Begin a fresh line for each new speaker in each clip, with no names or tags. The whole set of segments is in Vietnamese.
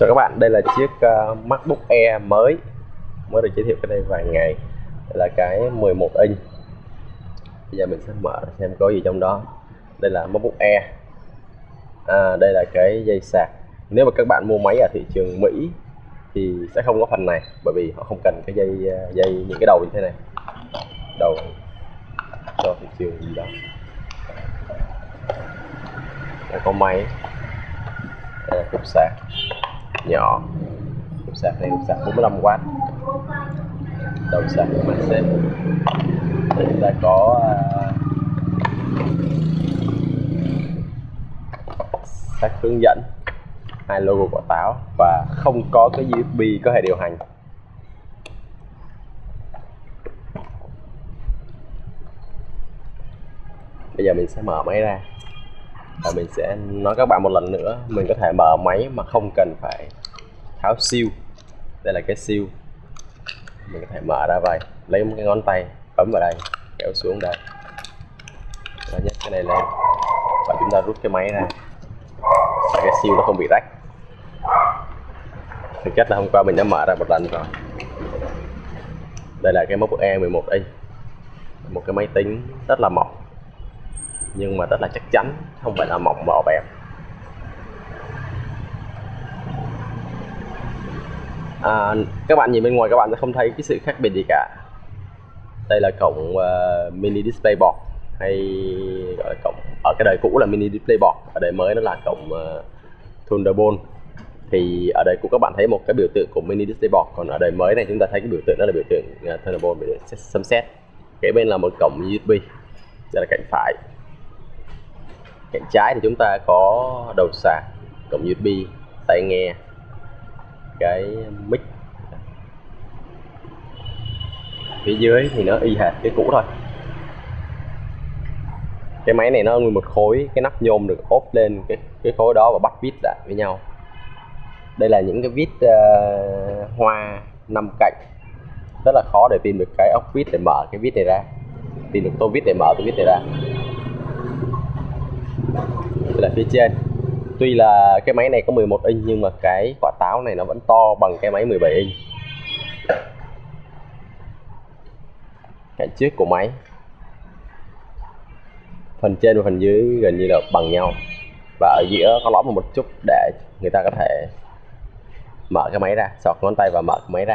Chào các bạn, đây là chiếc MacBook Air mới được giới thiệu cách đây vài ngày. Đây là cái 11 inch. Bây giờ mình sẽ mở xem có gì trong đó. Đây là MacBook Air. Đây là cái dây sạc. Nếu mà các bạn mua máy ở thị trường Mỹ thì sẽ không có phần này, bởi vì họ không cần cái dây những cái đầu như thế này, đầu cho thị trường gì đó. Đây có máy. Đây là cục sạc nhỏ. Cục sạc này cục sạc 45W. Đầu sạc của mình sẽ chúng ta có sách hướng dẫn, hai logo quả táo và không có cái USB có hệ điều hành. Bây giờ mình sẽ mở máy ra và mình sẽ nói các bạn một lần nữa, mình có thể mở máy mà không cần phải tháo siêu. Đây là cái siêu, mình có thể mở ra vậy, lấy một cái ngón tay bấm vào đây, kéo xuống đây, và nhấc cái này lên và chúng ta rút cái máy ra. Cái siêu nó không bị rách. Thực chất là hôm qua mình đã mở ra một lần rồi. Đây là cái MacBook Air 11 inch, một cái máy tính rất là mỏng nhưng mà rất là chắc chắn, không phải là mỏng mỏ bẹp. Các bạn nhìn bên ngoài các bạn sẽ không thấy cái sự khác biệt gì cả. Đây là cổng mini display board, hay gọi là cổng ở cái đời cũ là mini display board, ở đời mới nó là cổng Thunderbolt. Thì ở đây cũng các bạn thấy một cái biểu tượng của mini display board, còn ở đời mới này chúng ta thấy cái biểu tượng đó là biểu tượng Thunderbolt, biểu tượng sấm sét. Kế bên là một cổng USB. Đây là cạnh phải. Cạnh trái thì chúng ta có đầu sạc, cổng USB, tai nghe, cái mic. Phía dưới thì nó y hệt cái cũ thôi. Cái máy này nó nguyên một khối, cái nắp nhôm được ốp lên cái khối đó và bắt vít lại với nhau. Đây là những cái vít hoa 5 cạnh, rất là khó để tìm được cái ốc vít để mở cái vít này ra, tìm được tô vít để mở tô vít này ra. Đây là phía trên. Tuy là cái máy này có 11 inch nhưng mà cái quả táo này nó vẫn to bằng cái máy 17 inch. Cạnh trước của máy, phần trên và phần dưới gần như là bằng nhau, và ở giữa có lõm một chút để người ta có thể mở cái máy ra, xọt ngón tay và mở cái máy ra.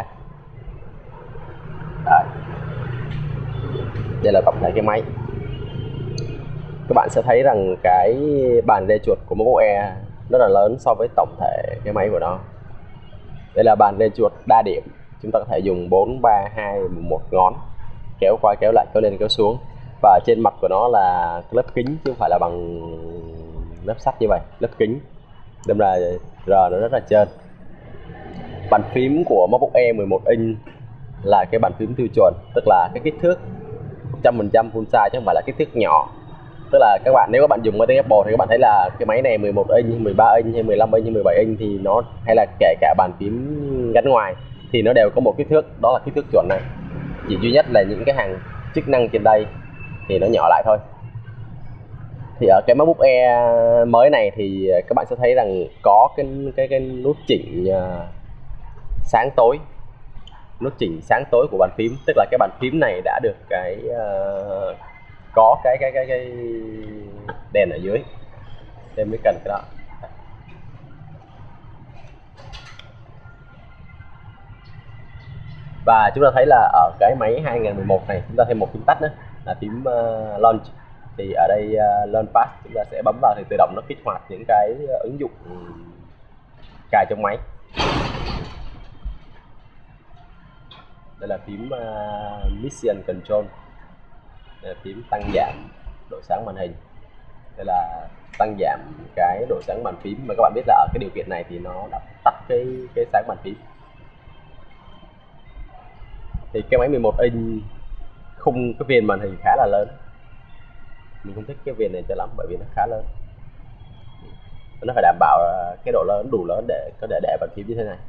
Đây là tổng thể cái máy. Các bạn sẽ thấy rằng cái bàn rê chuột của MacBook Air rất là lớn so với tổng thể cái máy của nó. Đây là bàn rê chuột đa điểm, chúng ta có thể dùng 4, 3, 2, 1 ngón kéo qua kéo lại, kéo lên kéo xuống. Và trên mặt của nó là lớp kính chứ không phải là bằng lớp sắt như vậy, lớp kính, đâm ra rờ nó rất là trơn. Bàn phím của MacBook Air 11 inch là cái bàn phím tiêu chuẩn, tức là cái kích thước 100% full size chứ không phải là kích thước nhỏ. Tức là các bạn, nếu các bạn dùng máy tính Apple thì các bạn thấy là cái máy này 11 inch, 13 inch hay 15 inch hay 17 inch thì nó, hay là kể cả bàn phím gắn ngoài thì nó đều có một kích thước, đó là kích thước chuẩn này. Chỉ duy nhất là những cái hàng chức năng trên đây thì nó nhỏ lại thôi. Thì ở cái MacBook Air mới này thì các bạn sẽ thấy rằng có cái nút chỉnh sáng tối, nút chỉnh sáng tối của bàn phím, tức là cái bàn phím này đã được có cái đèn ở dưới, nên mới cần cái đó. Và chúng ta thấy là ở cái máy 2011 này chúng ta thêm một phím tắt nữa là phím launch. Thì ở đây launch pad chúng ta sẽ bấm vào thì tự động nó kích hoạt những cái ứng dụng cài trong máy. Đây là phím Mission Control. Đây là phím tăng giảm độ sáng màn hình. Đây là tăng giảm cái độ sáng bàn phím, mà các bạn biết là ở cái điều kiện này thì nó đã tắt cái sáng bàn phím. Thì cái máy 11 inch khung cái viền màn hình khá là lớn, mình không thích cái viền này cho lắm bởi vì nó khá lớn. Nó phải đảm bảo cái độ lớn đủ lớn để có thể để bàn phím như thế này.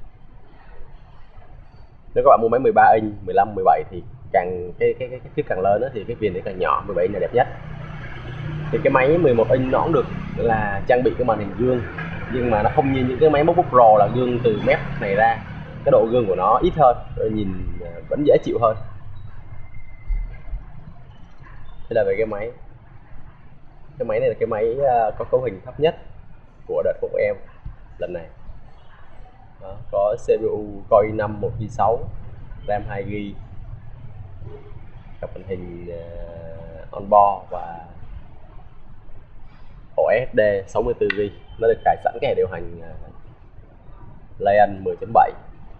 Nếu các bạn mua máy 13 inch, 15, 17 thì càng cái kích thước càng lớn đó, thì cái viền đấy càng nhỏ. 17 inch là đẹp nhất. Thì cái máy 11 inch nó cũng được là trang bị cái màn hình gương nhưng mà nó không như những cái máy MacBook Pro là gương từ mép này ra, cái độ gương của nó ít hơn, rồi nhìn vẫn dễ chịu hơn. Đây là về cái máy. Cái máy này là cái máy có cấu hình thấp nhất của đợt Mac Air lần này. Đó, có CPU Core i5 1/6, RAM 2GB, cặp màn hình onboard và ổ SSD 64GB. Nó được cài sẵn cái hệ điều hành Lion 10.7.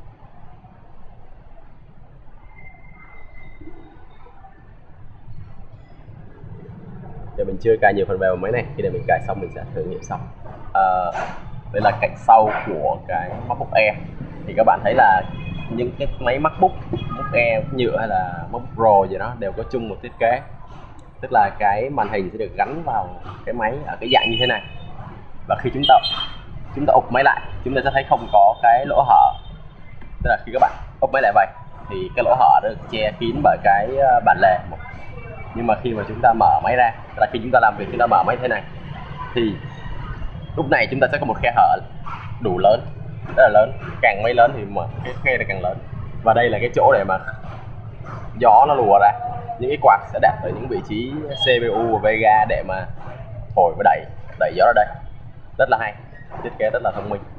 Giờ mình chưa cài nhiều phần mềm vào máy này, khi nào mình cài xong mình sẽ thử nghiệm sau. Đây là cạnh sau của cái MacBook Air. Thì các bạn thấy là những cái máy MacBook Air nhựa hay là MacBook Pro gì đó đều có chung một thiết kế, tức là cái màn hình sẽ được gắn vào cái máy ở cái dạng như thế này, và khi chúng ta ụp máy lại, chúng ta sẽ thấy không có cái lỗ hở. Tức là khi các bạn úp máy lại vậy thì cái lỗ hở được che kín bởi cái bản lề. Nhưng mà khi mà chúng ta mở máy ra, tức là khi chúng ta làm việc, chúng ta mở máy thế này, thì lúc này chúng ta sẽ có một khe hở đủ lớn, rất là lớn. Càng máy lớn thì mở cái khe này càng lớn, và đây là cái chỗ để mà gió nó lùa ra. Những cái quạt sẽ đặt ở những vị trí CPU và Vega để mà thổi và đẩy gió ra đây. Rất là hay, thiết kế rất là thông minh.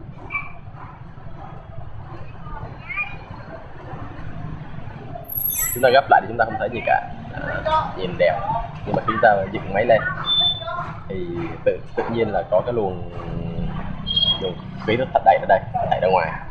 Chúng ta gấp lại thì chúng ta không thấy gì cả, nhìn đẹp. Nhưng mà khi chúng ta dựng máy lên thì tự nhiên là có cái luồng khí nó thật đẩy ra đây, đẩy ra ngoài.